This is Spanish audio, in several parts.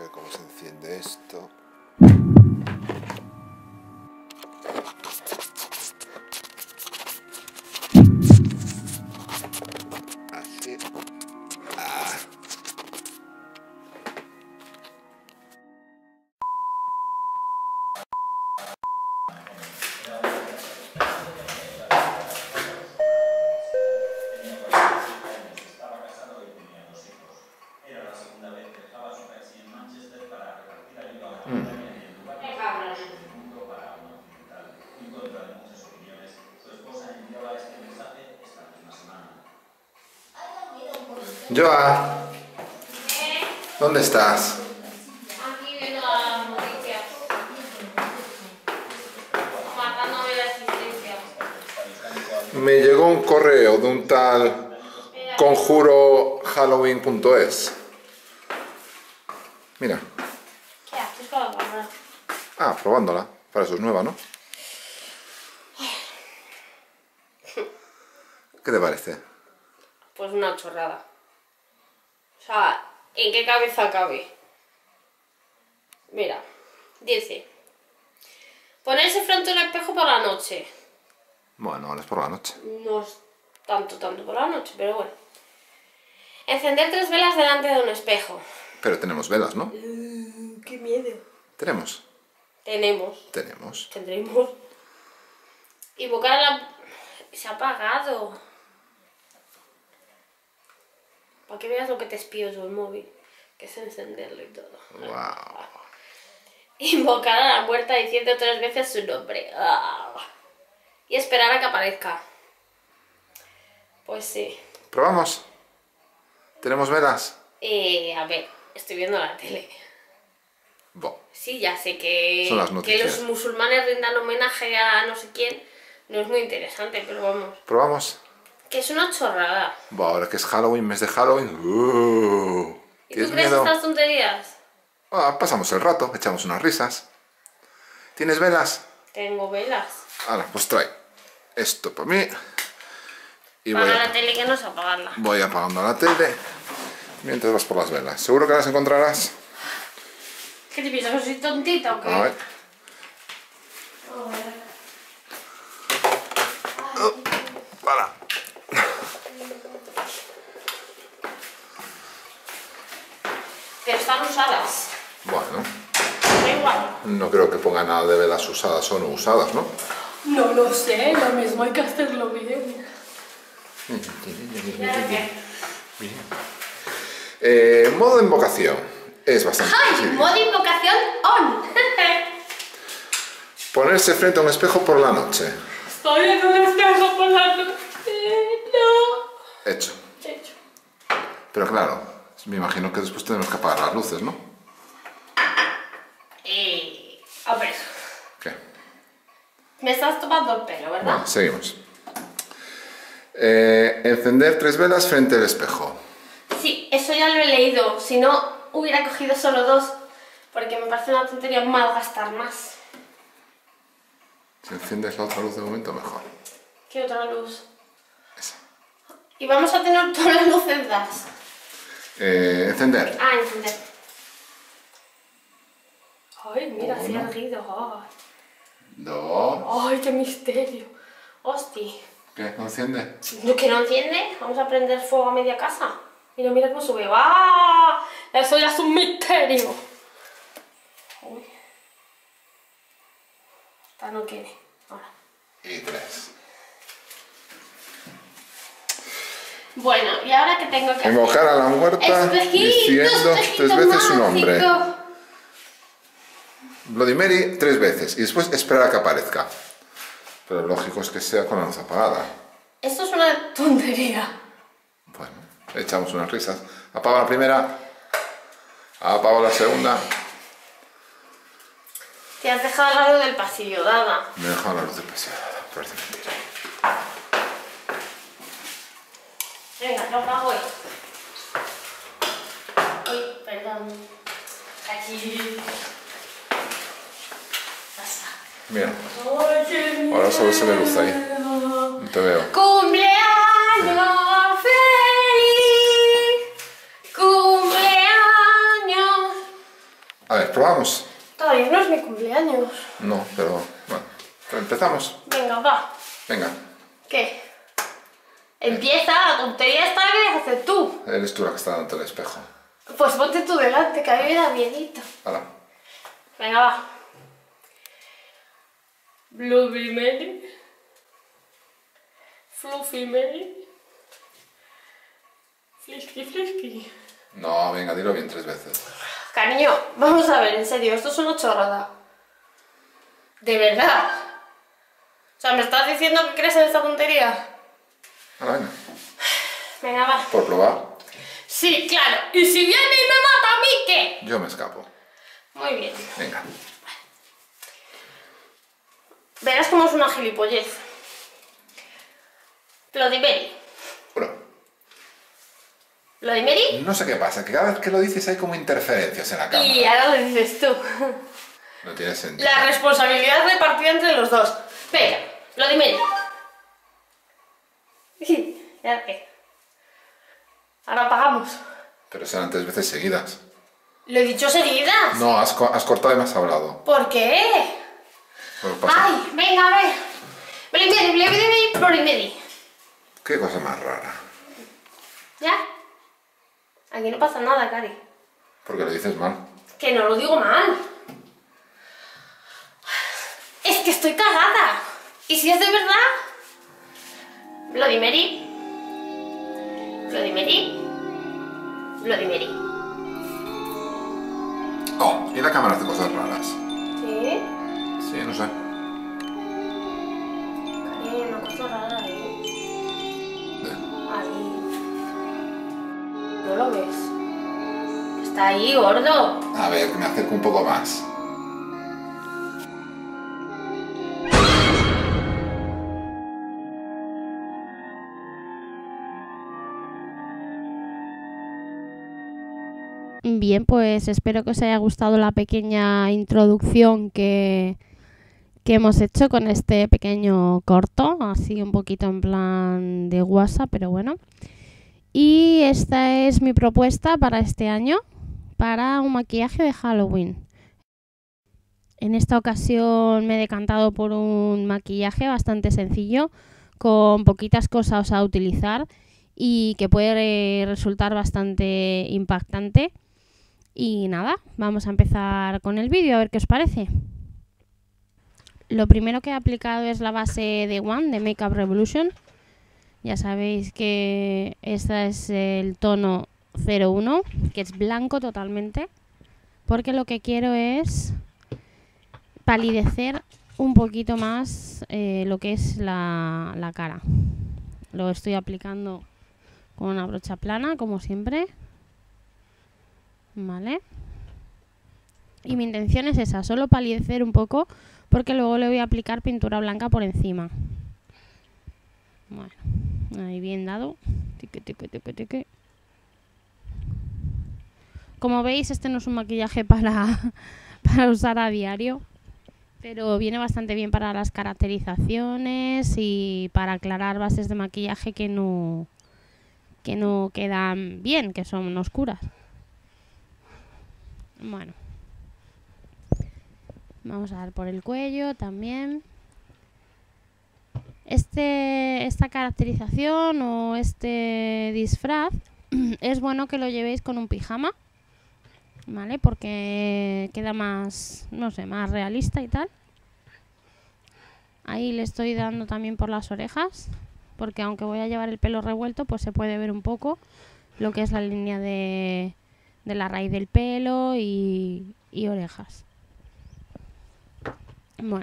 ver cómo se enciende esto. Así. Ah. Joa, ¿dónde estás? Aquí viendo las noticias. Matándome la existencia. Me llegó un correo de un tal conjurohalloween.es. Mira. ¿Qué haces con la cámara? Ah, probándola. Para eso es nueva, ¿no? ¿Qué te parece? Pues una chorrada. O sea, ¿en qué cabeza cabe? Mira, dice: ponerse frente a un espejo por la noche. Bueno, ahora es por la noche. No es tanto por la noche, pero bueno. Encender 3 velas delante de un espejo. Pero tenemos velas, ¿no? ¡Qué miedo! Tenemos. Tendremos. Invocar a la... Se ha apagado. Para que veas lo que te espío yo el móvil. Que es encenderlo y todo. Wow. Invocar a la muerta diciendo 3 veces su nombre. Y esperar a que aparezca. Pues sí. ¿Probamos? ¿Tenemos velas? A ver, estoy viendo la tele. Bo. Sí, ya sé que, Son las que noticias. los musulmanes rindan homenaje a no sé quién. No es muy interesante, pero vamos. ¿Probamos? Que es una chorrada. Bo, ahora que es Halloween, mes de Halloween. ¿Y ¿Tienes tú crees miedo? estas tonterías? Ah, pasamos el rato, echamos unas risas. ¿Tienes velas? Tengo velas. Ahora, pues trae esto para mí. Y Apaga la tele, que no sé apagarla. voy apagando la tele mientras vas por las velas. ¿Seguro que las encontrarás? ¿Qué te piensas? ¿Que soy tontita o qué? A ver. Para. Pero están usadas. Bueno, Da igual. no creo que ponga nada de velas usadas o no usadas, ¿no? No lo sé, lo mismo hay que hacerlo bien. Modo de invocación. Es bastante ¡Ay! sencillo. Modo invocación on. Ponerse frente a un espejo por la noche. Estoy en un espejo por la noche. No. Hecho. Hecho. Pero claro, me imagino que después tenemos que apagar las luces, ¿no? A ver. ¿Qué? Me estás tomando el pelo, ¿verdad? Bueno, seguimos. Encender 3 velas frente al espejo. Sí, eso ya lo he leído. Si no, hubiera cogido solo 2. Porque me parece una tontería malgastar más. Si enciendes la otra luz de momento, mejor. ¿Qué otra luz? Esa. Y vamos a tener todas las luces dadas. Encender. Ah, encender. Ay, mira, se ha Uno. erguido. 2. Ay, qué misterio. Hostia. ¿Qué? ¿No enciende? ¿Que no enciende? Vamos a prender fuego a media casa. Mira, mira cómo sube. ¡Ah! Eso ya es un misterio. Uy. Esta no quiere. Ahora. Y 3. Bueno, ¿y ahora qué tengo que hacer? Invocar a la muerta diciendo 3 veces su nombre. Bloody Mary 3 veces y después esperar a que aparezca. Pero lógico es que sea con la luz apagada. Esto es una tontería. Bueno, echamos unas risas. Apago la primera. Apago la segunda. Te has dejado al lado del pasillo, Dada. Me he dejado la luz demasiado. Parece mentira. Venga, lo apago hoy. Uy, perdón. Aquí. Pasa. Mira, Oye, ahora solo se ve luz ahí. No te veo. ¡Cumpleaños feliz! ¡Cumpleaños A ver, probamos. Todavía no es mi cumpleaños. No, pero bueno, empezamos. Venga, va. Venga, ¿Qué? Empieza, la tontería esta la quieres hacer tú. eres tú la que está ante el espejo. Pues ponte tú delante, que a mí me da miedito. Hala. Venga, va. Blueberry Mary. Fluffy Mary. Flisky Flisky. No, venga, dilo bien 3 veces. Cariño, vamos a ver, en serio, esto es una chorrada. De verdad. O sea, ¿me estás diciendo que crees en esta tontería? Hala, venga. Venga, va. Por probar, Sí, claro. Y si viene y me mata a mí, ¿qué? yo me escapo. Muy bien. Venga. Verás cómo es una gilipollez. Bloody Mary. Bueno, ¿Bloody Mary? no sé qué pasa, que cada vez que lo dices hay como interferencias en la cámara. Y ahora lo dices tú. No tiene sentido. La responsabilidad repartida entre los dos. Venga, Bloody Mary. ¿Y ahora qué? Ahora apagamos. Pero serán 3 veces seguidas. Lo he dicho seguidas. No, has cortado y me has hablado. ¿Por qué? Pues pasa. Ay, venga, a ver. Bloody Mary, Bloody Mary, Bloody Mary. Qué cosa más rara. ¿Ya? Aquí no pasa nada, Cari. Porque lo dices mal. Que no lo digo mal. Es que estoy cagada. ¿Y si es de verdad? Bloody Mary. Bloody Mary. Bloody Mary. Oh, y la cámara hace cosas raras. ¿Sí? Sí, no sé. Cari, una cosa rara ahí. Ahí. ¿No lo ves? Está ahí, gordo. A ver, que me acerco un poco más. Bien, pues espero que os haya gustado la pequeña introducción que hemos hecho con este pequeño corto, así un poquito en plan de WhatsApp, pero bueno. Y esta es mi propuesta para este año, para un maquillaje de Halloween. En esta ocasión me he decantado por un maquillaje bastante sencillo, con poquitas cosas a utilizar y que puede resultar bastante impactante. Y nada, vamos a empezar con el vídeo a ver qué os parece. Lo primero que he aplicado es la base de One de Makeup Revolution. Ya sabéis que este es el tono 01, que es blanco totalmente, porque lo que quiero es palidecer un poquito más lo que es la cara. Lo estoy aplicando con una brocha plana, como siempre. Vale. Y mi intención es esa, solo palidecer un poco, porque luego le voy a aplicar pintura blanca por encima. Bueno, ahí bien dado. Tique, tique, tique, tique. Como veis, este no es un maquillaje para usar a diario, pero viene bastante bien para las caracterizaciones y para aclarar bases de maquillaje que no quedan bien, que son oscuras. Bueno, vamos a dar por el cuello también. Esta caracterización o este disfraz es bueno que lo llevéis con un pijama, ¿vale? Porque queda más, no sé, más realista y tal. Ahí le estoy dando también por las orejas, porque aunque voy a llevar el pelo revuelto, pues se puede ver un poco lo que es la línea de la raíz del pelo y orejas. Bueno,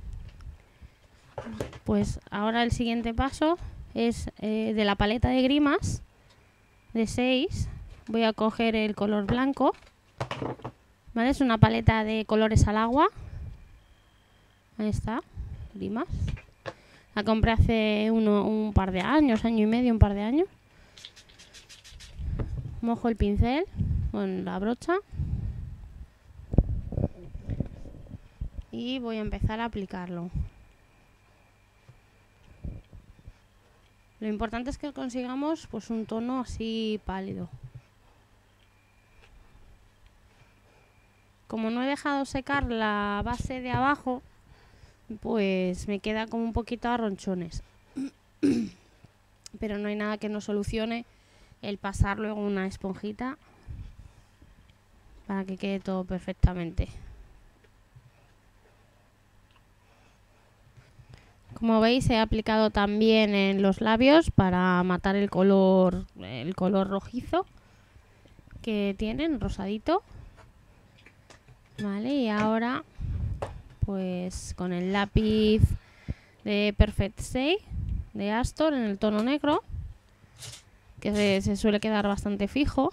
pues ahora el siguiente paso es de la paleta de Grimas de 6. Voy a coger el color blanco, ¿vale? Es una paleta de colores al agua. Ahí está, Grimas. La compré hace un par de años, año y medio, un par de años. Mojo el pincel con la brocha y voy a empezar a aplicarlo. Lo importante es que consigamos pues un tono así pálido. como no he dejado secar la base de abajo, pues me queda como un poquito a ronchones. Pero no hay nada que no solucione el pasar luego una esponjita para que quede todo perfectamente. Como veis, he aplicado también en los labios para matar el color rojizo que tienen, rosadito. Vale, y ahora pues con el lápiz de Perfect Shade de Astor en el tono negro, que se suele quedar bastante fijo,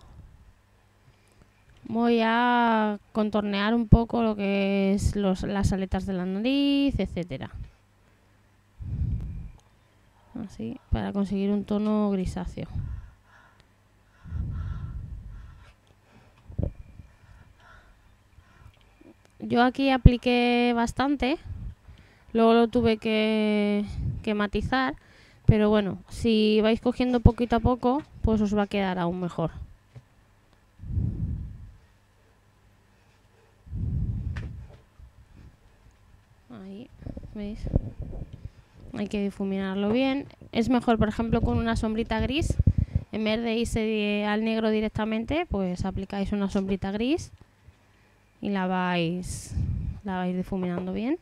voy a contornear un poco lo que es las aletas de la nariz, etcétera. Así, para conseguir un tono grisáceo. Yo aquí apliqué bastante, luego lo tuve que matizar, pero bueno, si vais cogiendo poquito a poco, pues os va a quedar aún mejor. Ahí, ¿veis? Hay que difuminarlo bien. Es mejor, por ejemplo, con una sombrita gris, en vez de irse al negro directamente, pues aplicáis una sombrita gris y la vais difuminando bien.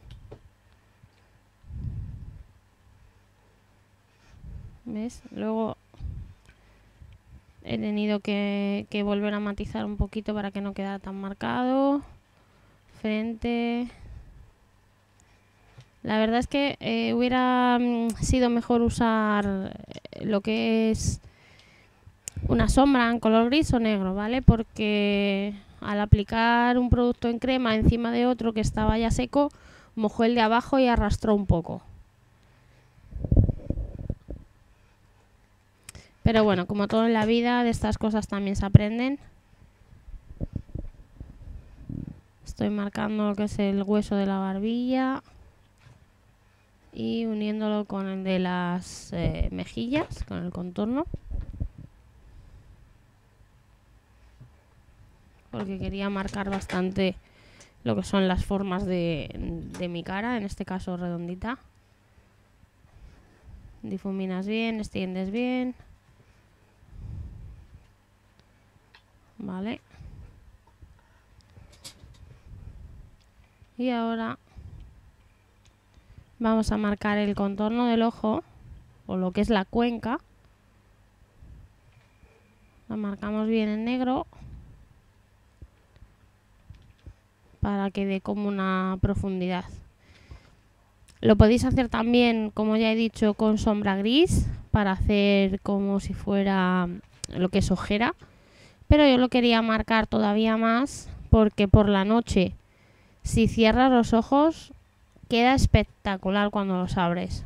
¿Ves? Luego he tenido que volver a matizar un poquito para que no quedara tan marcado. Frente. La verdad es que hubiera sido mejor usar lo que es una sombra en color gris o negro, ¿vale? Porque al aplicar un producto en crema encima de otro que estaba ya seco, mojó el de abajo y arrastró un poco. Pero bueno, como todo en la vida, de estas cosas también se aprenden. Estoy marcando lo que es el hueso de la barbilla y uniéndolo con el de las mejillas, con el contorno. Porque quería marcar bastante lo que son las formas de mi cara, en este caso redondita. Difuminas bien, extiendes bien. Vale. Y ahora vamos a marcar el contorno del ojo, o lo que es la cuenca. La marcamos bien en negro para que dé como una profundidad. Lo podéis hacer también, como ya he dicho, con sombra gris para hacer como si fuera lo que es ojera. Pero yo lo quería marcar todavía más porque por la noche, si cierras los ojos, queda espectacular cuando los abres.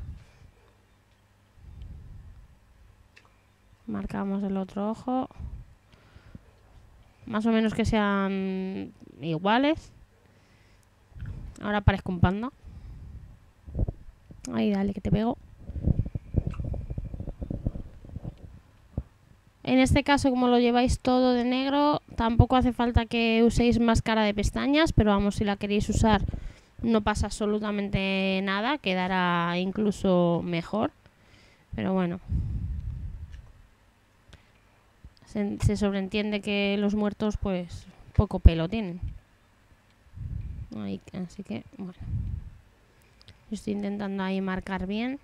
Marcamos el otro ojo. Más o menos que sean iguales. Ahora parezco un panda. Ahí, dale, que te pego. En este caso, como lo lleváis todo de negro, tampoco hace falta que uséis máscara de pestañas, pero vamos, si la queréis usar no pasa absolutamente nada, quedará incluso mejor. Pero bueno, se sobreentiende que los muertos pues poco pelo tienen. Ahí, así que bueno, yo estoy intentando ahí marcar bien.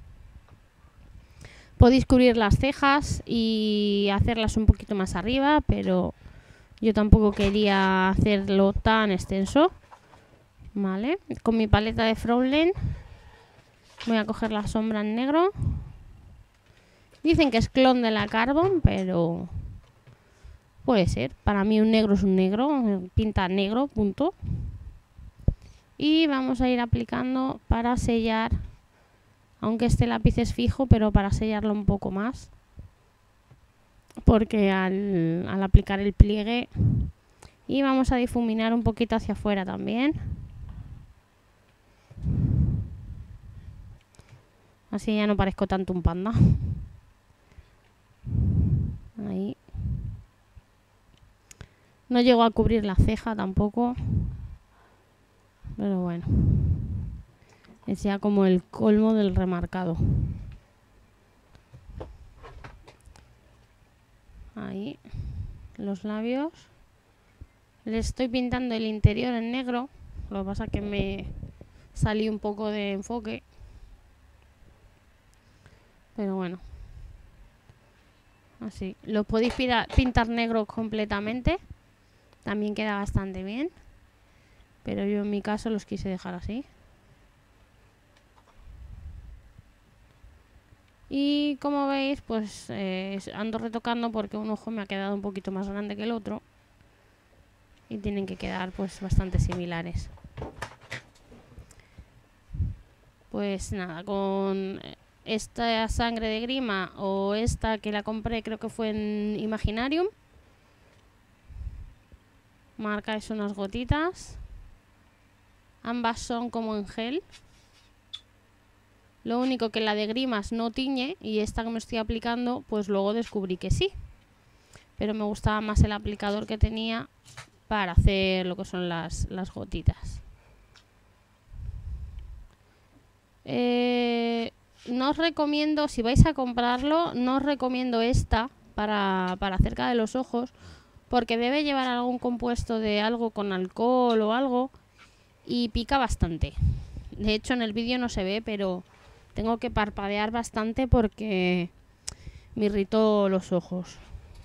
Podéis cubrir las cejas y hacerlas un poquito más arriba, pero yo tampoco quería hacerlo tan extenso. Vale, con mi paleta de Frontline voy a coger la sombra en negro. Dicen que es clon de la Carbon, pero puede ser. Para mí un negro es un negro, pinta negro, punto. Y vamos a ir aplicando para sellar. Aunque este lápiz es fijo, pero para sellarlo un poco más. Porque al aplicar el pliegue. Y vamos a difuminar un poquito hacia afuera también. Así ya no parezco tanto un panda. Ahí. No llegó a cubrir la ceja tampoco. Pero bueno. Es ya como el colmo del remarcado. Ahí. Los labios. Le estoy pintando el interior en negro. Lo que pasa es que me salí un poco de enfoque. Pero bueno. Así. Lo podéis pintar negro completamente. También queda bastante bien. Pero yo en mi caso los quise dejar así. Y como veis, pues ando retocando porque un ojo me ha quedado un poquito más grande que el otro. Y tienen que quedar pues bastante similares. Pues nada, con esta sangre de grima o esta que la compré, creo que fue en Imaginarium, marcáis unas gotitas. Ambas son como en gel. Lo único que la de grimas no tiñe y esta que me estoy aplicando, pues luego descubrí que sí. Pero me gustaba más el aplicador que tenía para hacer lo que son las gotitas. No os recomiendo, si vais a comprarlo, no os recomiendo esta para cerca de los ojos, porque debe llevar algún compuesto de algo con alcohol o algo y pica bastante. De hecho en el vídeo no se ve, pero tengo que parpadear bastante porque me irritó los ojos.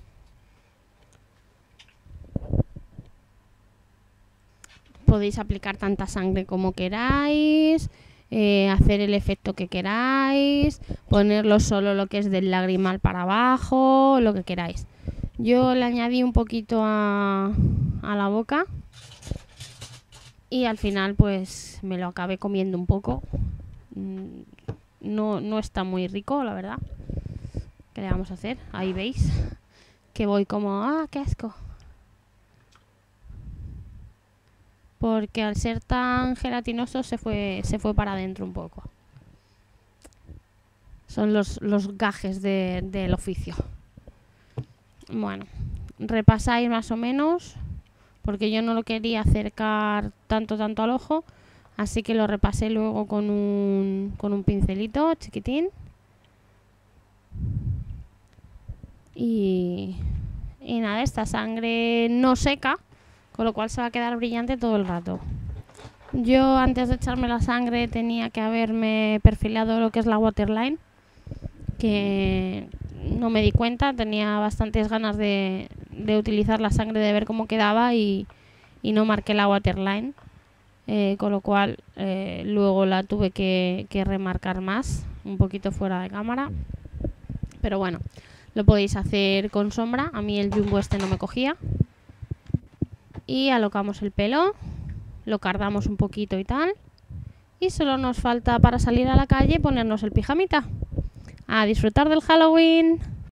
Podéis aplicar tanta sangre como queráis, hacer el efecto que queráis, ponerlo solo lo que es del lagrimal para abajo, lo que queráis. Yo le añadí un poquito a la boca y al final pues me lo acabé comiendo un poco. No está muy rico, la verdad. ¿Qué le vamos a hacer? Ahí veis que voy como, ¡ah, qué asco! Porque al ser tan gelatinoso se fue para adentro un poco. Son los gajes del oficio. Bueno, repasáis más o menos, porque yo no lo quería acercar tanto al ojo, así que lo repasé luego con un pincelito chiquitín. Y nada, esta sangre no seca, con lo cual se va a quedar brillante todo el rato. Yo antes de echarme la sangre tenía que haberme perfilado lo que es la waterline, que no me di cuenta, tenía bastantes ganas de utilizar la sangre, de ver cómo quedaba y no marqué la waterline, con lo cual luego la tuve que remarcar más, un poquito fuera de cámara. Pero bueno, lo podéis hacer con sombra, a mí el jumbo este no me cogía. Y alocamos el pelo, lo cardamos un poquito y tal. Y solo nos falta para salir a la calle ponernos el pijamita. A disfrutar del Halloween.